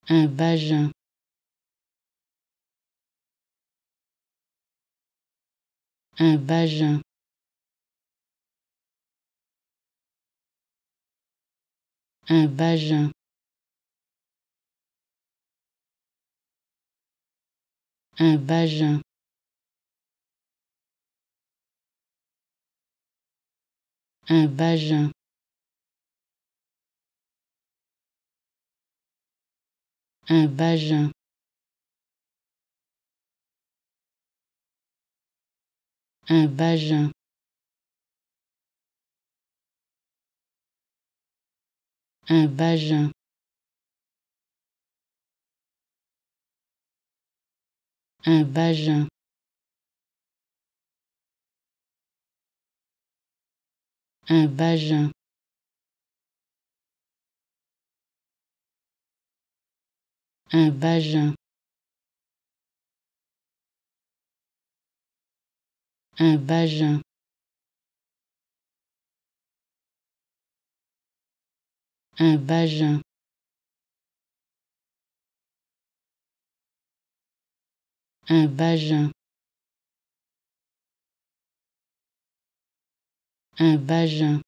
un vagin, un vagin, un vagin, un vagin, un vagin, un vagin, un vagin, un vagin, un vagin, un vagin, un vagin, un vagin, un vagin, un vagin, un vagin,